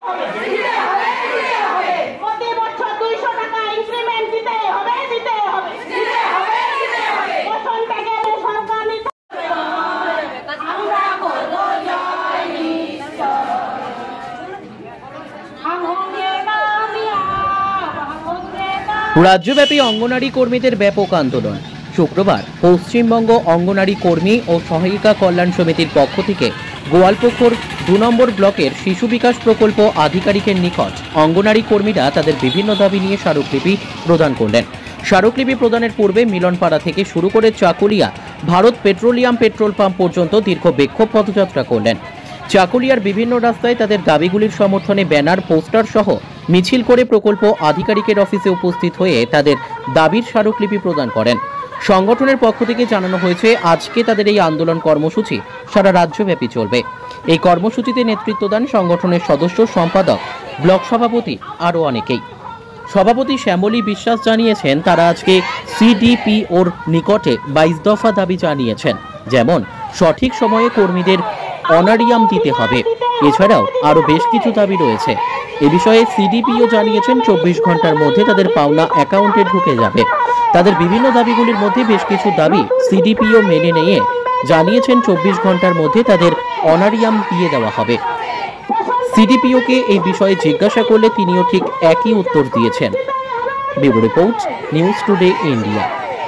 রাজ্যব্যাপী অঙ্গনারী কর্মীদের ব্যাপক আন্দোলন। শুক্রবার পশ্চিমবঙ্গ অঙ্গনারী কর্মী ও সহায়িকা কল্যাণ সমিতির পক্ষ থেকে গোয়ালপুকুর ২ নম্বর ব্লকের শিশু বিকাশ প্রকল্প আধিকারিকের নিকট অঙ্গনারী কর্মীরা তাদের বিভিন্ন দাবি নিয়ে স্মারকলিপি প্রদান করলেন। স্মারকলিপি প্রদানের পূর্বে মিলনপাড়া থেকে শুরু করে Chakulia Bharat petroleum petrol pump পর্যন্ত দীর্ঘ বিক্ষোভ পদযাত্রা করলেন। চাকুলিয়ার বিভিন্ন রাস্তায় তাদের দাবিগুলির সমর্থনে ব্যানার, পোস্টার সহ মিছিল করে প্রকল্প আধিকারিকের অফিসে উপস্থিত হয়ে তাদের দাবির স্মারকলিপি প্রদান করেন। সংগঠনের পক্ষ থেকে জানানো হয়েছে, আজকে তাদের এই আন্দোলন কর্মসূচি সারা রাজ্যব্যাপী চলবে। এই কর্মসূচিতে নেতৃত্ব দেন সংগঠনের সদস্য, সম্পাদক, ব্লক সভাপতি আরও অনেকেই। সভাপতি শ্যামলী বিশ্বাস জানিয়েছেন, তারা আজকে সিডিপিওর নিকটে 22 দফা দাবি জানিয়েছেন। যেমন সঠিক সময়ে কর্মীদের অনারিয়াম দিতে হবে। এছাড়াও আরও বেশ কিছু দাবি রয়েছে। এ বিষয়ে সিডিপিও জানিয়েছেন 24 ঘন্টার মধ্যে তাদের পাওনা অ্যাকাউন্টে ঢুকে যাবে। তাদের বিভিন্ন দাবিগুলির মধ্যে বেশ কিছু দাবি সিডিপিও মেনে নিয়ে জানিয়েছেন 24 ঘন্টার মধ্যে তাদের অনারিয়াম দিয়ে দেওয়া হবে। সিডিপিওকে এই বিষয়ে জিজ্ঞাসা করলে তিনিও ঠিক একই উত্তর দিয়েছেন। Bureau report, news today India.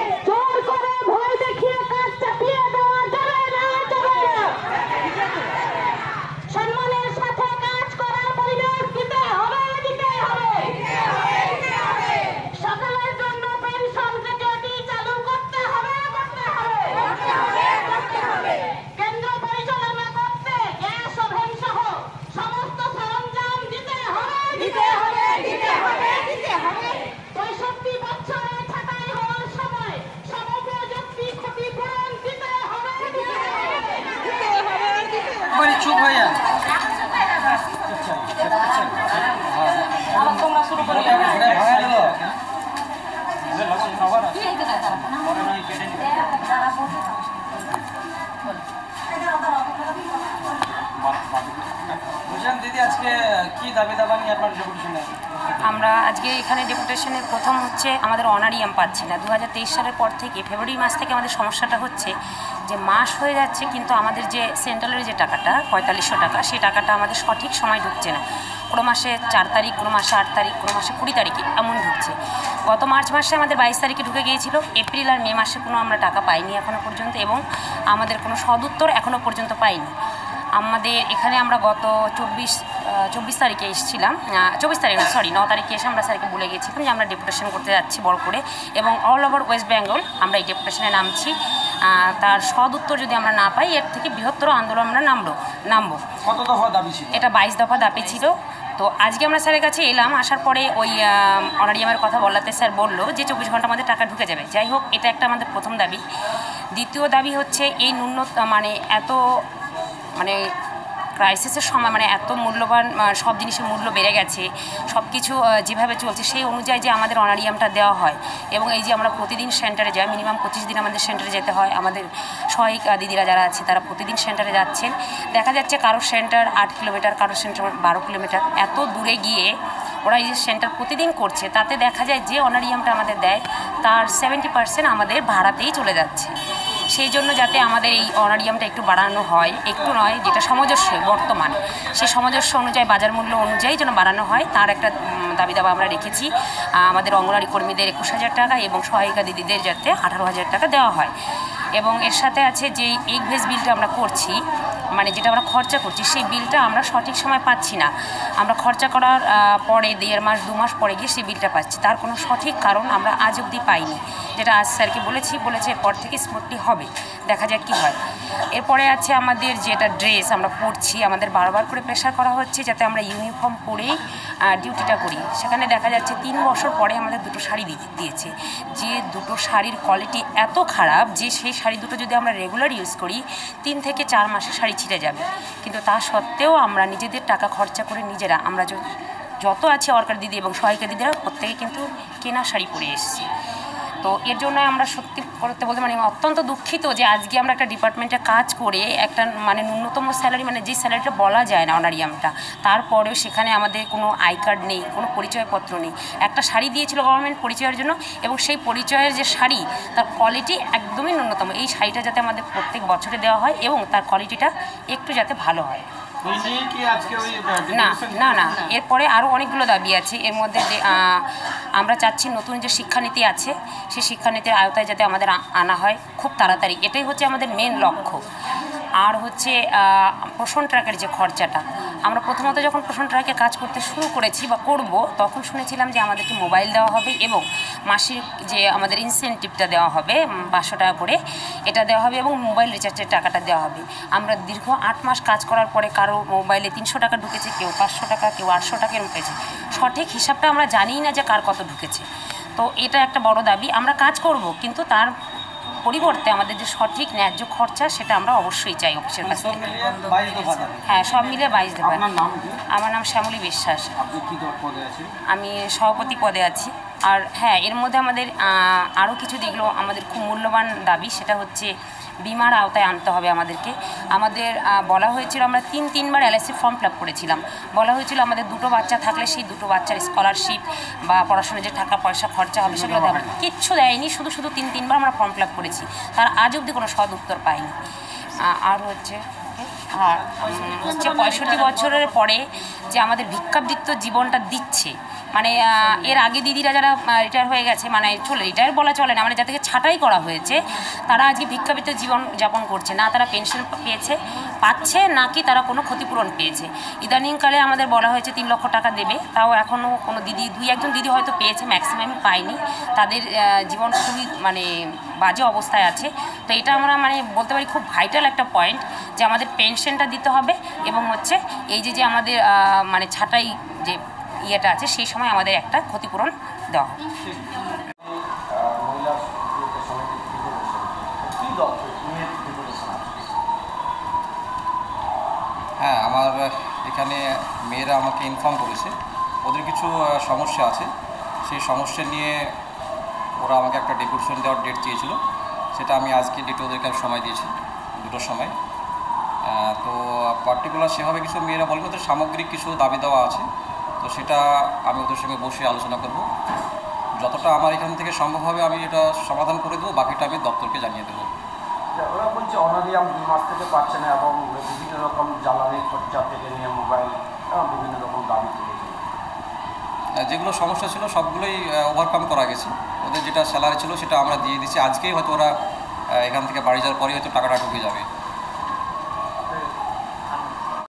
चुप भैया दीदी आज के दाबी दावा नहीं আমরা আজকে এখানে ডেপুটেশনের প্রথম হচ্ছে আমাদের অনারিয়াম পাচ্ছি না। 2023 সালের পর থেকে ফেব্রুয়ারি মাস থেকে আমাদের সমস্যাটা হচ্ছে যে মাস হয়ে যাচ্ছে, কিন্তু আমাদের যে সেন্ট্রালের যে টাকাটা 4500 টাকা, সেই টাকাটা আমাদের সঠিক সময় ঢুকছে না। কোনো মাসে 4 তারিখ, কোনো মাসে 8 তারিখ, কোনো মাসে 20 তারিখে এমন ঢুকছে। গত মার্চ মাসে আমাদের 22 তারিখে ঢুকে গিয়েছিল। এপ্রিল আর মে মাসে কোনো আমরা টাকা পাইনি এখনও পর্যন্ত, এবং আমাদের কোনো সদুত্তর এখনও পর্যন্ত পাইনি। আমাদের এখানে আমরা গত 24 তারিখে এসেছিলাম, 24 তারিখ না, সরি 9 তারিখে এসে আমরা স্যারকে বলে গেছিলাম যে আমরা ডেপুটেশন করতে যাচ্ছি বড় করে, এবং অল ওভার ওয়েস্ট বেঙ্গল আমরা এই ডেপুটেশনে নামছি। তার সদ উত্তর যদি আমরা না পাই, এর থেকে বৃহত্তর আন্দোলন আমরা নামবো। কত দফা দাবি ছিল? এটা 22 দফা দাবি ছিল। তো আজকে আমরা স্যারের কাছে এলাম, আসার পরে ওই অনারিয়ামের কথা বলাতে স্যার বললো যে 24 ঘন্টার মধ্যে টাকা ঢুকে যাবে। যাই হোক, এটা একটা আমাদের প্রথম দাবি। দ্বিতীয় দাবি হচ্ছে এই এত ক্রাইসিসের সময় এত মূল্যবান সব জিনিসের মূল্য বেড়ে গেছে, সব কিছু যেভাবে চলছে সেই অনুযায়ী যে আমাদের অনারিয়ামটা দেওয়া হয়, এবং এই যে আমরা প্রতিদিন সেন্টারে যাই, মিনিমাম 25 দিন আমাদের সেন্টারে যেতে হয়। আমাদের সহায়িকা দিদিরা যারা আছে তারা প্রতিদিন সেন্টারে যাচ্ছেন। দেখা যাচ্ছে কারো সেন্টার 8 কিলোমিটার, কারো সেন্টার 12 কিলোমিটার, এত দূরে গিয়ে ওরা এই যে সেন্টার প্রতিদিন করছে, তাতে দেখা যায় যে অনারিয়ামটা আমাদের দেয় তার 70% আমাদের ভাড়াতেই চলে যাচ্ছে। সেই জন্য যাতে আমাদের এই অনারিয়ামটা একটু বাড়ানো হয়, একটু নয়, যেটা সামঞ্জস্য বর্তমানে, সেই সামঞ্জস্য অনুযায়ী বাজার মূল্য অনুযায়ী যেন বাড়ানো হয়, তার একটা দাবি দাবা আমরা রেখেছি। আমাদের অঙ্গনওয়াড়ি কর্মীদের 21,000 টাকা এবং সহায়িকা দিদিদের যাতে 18,000 টাকা দেওয়া হয়। এবং এর সাথে আছে যে এগ ভেজ বিলটা আমরা করছি, যেটা আমরা খরচা করছি, সেই বিলটা আমরা সঠিক সময় পাচ্ছি না। আমরা খরচা করার পরে 1.5 মাস 2 মাস পরে গিয়ে সেই বিলটা পাচ্ছি, তার কোনো সঠিক কারণ আমরা আজ অবধি পাইনি। যেটা আজ স্যারকে বলেছে এরপর থেকে স্মুথলি হবে, দেখা যাক কী হয়। এরপরে আছে আমাদের যেটা ড্রেস আমরা পরছি, আমাদের বারবার করে প্রেশার করা হচ্ছে যাতে আমরা ইউনিফর্ম পরেই ডিউটিটা করি। সেখানে দেখা যাচ্ছে 3 বছর পরে আমাদের 2টো শাড়ি দিয়েছে, যে 2টো শাড়ির কোয়ালিটি এত খারাপ যে সেই শাড়ি দুটো যদি আমরা রেগুলার ইউজ করি 3 থেকে 4 মাসের শাড়ি ছিঁড়ে যাবে। কিন্তু তা সত্ত্বেও আমরা নিজেদের টাকা খরচা করে নিজেরা আমরা যত আছে ওয়ার্কার দিদি এবং সহায়িকা দিদিরা প্রত্যেকে কিন্তু কেনা শাড়ি পরে এসেছি। তো এর জন্য আমরা সত্যি করতে বলতে মানে অত্যন্ত দুঃখিত যে আজকে আমরা একটা ডিপার্টমেন্টে কাজ করে একটা মানে ন্যূনতম স্যালারি মানে যে স্যালারিটা বলা যায় না অনারিয়ামটা, তারপরেও সেখানে আমাদের কোনো আই কার্ড নেই, কোনো পরিচয়পত্র নেই। একটা শাড়ি দিয়েছিল গভর্নমেন্ট পরিচয়ের জন্য, এবং সেই পরিচয়ের যে শাড়ি তার কোয়ালিটি একদমই ন্যূনতম। এই শাড়িটা যাতে আমাদের প্রত্যেক বছরে দেওয়া হয় এবং তার কোয়ালিটিটা একটু যাতে ভালো হয়। না না না, এরপরে আরও অনেকগুলো দাবি আছে। এর মধ্যে আমরা চাচ্ছি নতুন যে শিক্ষানীতি আছে সেই শিক্ষানীতির আওতায় যাতে আমাদের আনা হয় খুব তাড়াতাড়ি, এটাই হচ্ছে আমাদের মেন লক্ষ্য। আর হচ্ছে পোষণ ট্রাকের যে খরচাটা, আমরা প্রথমত যখন পোষণ ট্রাকে কাজ করতে শুরু করেছি বা করব, তখন শুনেছিলাম যে আমাদেরকে মোবাইল দেওয়া হবে এবং মাসিক যে আমাদের ইনসেন্টিভটা দেওয়া হবে 500 টাকা করে, এটা দেওয়া হবে এবং মোবাইল রিচার্জের টাকাটা দেওয়া হবে। আমরা দীর্ঘ 8 মাস কাজ করার পরে কারো মোবাইলে 300 টাকা ঢুকেছে, কেউ 500 টাকা, কেউ 800 টাকা ঢুকেছে। সঠিক হিসাবটা আমরা জানিই না যে কার কত ঢুকেছে। তো এটা একটা বড় দাবি। আমরা কাজ করব, কিন্তু তার পরিবর্তে আমাদের যে সঠিক ন্যায্য খরচা সেটা আমরা অবশ্যই চাই অফিসের কাছ থেকে। হ্যাঁ, সব মিলে 22 দেবো। আমার নাম শ্যামলী বিশ্বাস। আমি সভাপতি পদে আছি। আর হ্যাঁ, এর মধ্যে আমাদের আরও কিছু যেগুলো আমাদের খুব মূল্যবান দাবি, সেটা হচ্ছে বিমার আওতায় আনতে হবে আমাদেরকে। আমাদের বলা হয়েছিল, আমরা তিনবার এলআইসি ফর্ম ফিল আপ করেছিলাম। বলা হয়েছিল আমাদের 2টো বাচ্চা থাকলে সেই 2টো বাচ্চার স্কলারশিপ বা পড়াশোনার যে টাকা পয়সা খরচা হবে সেগুলো দেওয়া কিচ্ছু দেয়নি। শুধু 3বার আমরা ফর্ম ফিল আপ করেছি, তার আজ অবধি কোনো সদ উত্তর পাইনি। আর হচ্ছে 65 বছরের পরে যে আমাদের ভিক্ষাবৃত্ত জীবনটা দিচ্ছে, মানে এর আগে দিদিরা যারা রিটায়ার হয়ে গেছে, মানে রিটায়ার বলা চলে না, মানে যাদেরকে ছাঁটাই করা হয়েছে, তারা আজকে ভিক্ষাবৃত্ত জীবন যাপন করছে না। তারা পেনশন পাচ্ছে নাকি তারা কোনো ক্ষতিপূরণ পেয়েছে। ইদানিংকালে আমাদের বলা হয়েছে 3 লক্ষ টাকা দেবে, তাও এখনও কোনো দিদি, 2-1জন দিদি হয়তো পেয়েছে, ম্যাক্সিমাম পায়নি। তাদের জীবন খুবই মানে বাজে অবস্থায় আছে। তো এটা আমরা মানে বলতে পারি খুব ভাইটাল একটা পয়েন্ট, যে আমাদের পেনশনটা দিতে হবে এবং হচ্ছে এই যে আমাদের মানে ছাঁটাই যে ইয়েটা আছে সেই সময় আমাদের একটা ক্ষতিপূরণ দেওয়া হবে। হ্যাঁ, আমার এখানে মেয়েরা আমাকে ইনফর্ম করেছে ওদের কিছু সমস্যা আছে। সেই সমস্যা নিয়ে ওরা আমাকে একটা ডেপুটেশন দেওয়ার ডেট চেয়েছিল, সেটা আমি আজকে ডেটে ওদেরকে সময় দিয়েছি, 2টোর সময়। তো পার্টিকুলার সেভাবে কিছু মেয়েরা বলবে, ওদের সামগ্রিক কিছু দাবি দেওয়া আছে, তো সেটা আমি ওদের সঙ্গে বসে আলোচনা করব। যতটা আমার এখান থেকে সম্ভব হবে আমি এটা সমাধান করে দেবো, বাকিটা আমি দপ্তরকে জানিয়ে দেবো। ওরা বলছে অনারিয়াম 2 মাস থেকে পাচ্ছে না এবং বিভিন্ন রকম জ্বালানি খরচা থেকে নিয়ে মোবাইল বিভিন্ন রকম দাবি তুলেছে। যেগুলো সমস্যা ছিল সবগুলোই ওভারকাম করা গেছে। ওদের যেটা স্যালারি ছিল সেটা আমরা দিয়ে দিচ্ছি। আজকেই হয়তো ওরা এখান থেকে বাড়ি যাওয়ার পরেই হয়তো টাকাটা ঢুকে যাবে।